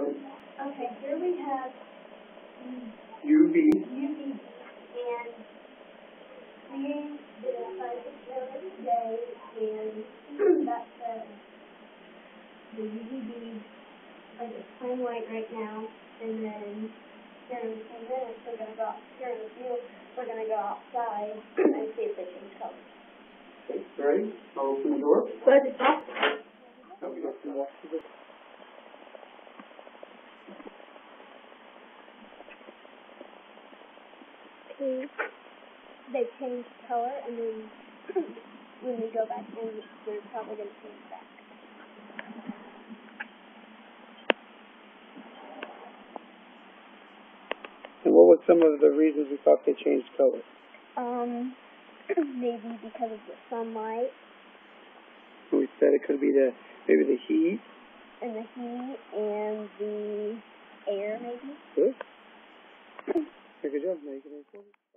Okay, here we have UV. UV, and we did a scientific experiment today, and that's the UV bead, like it's plain white right now, and then here in a few minutes we're going to go here in the field, we're going to go outside and see if they change color. Okay, ready? I'll open the door. Good. Now we have to walk to the... They change color, and then when we go back in, they're probably going to change back. And what were some of the reasons we thought they changed color? Maybe because of the sunlight. We said it could be maybe the heat. And the heat and the air, maybe. Good. Good job. Now you can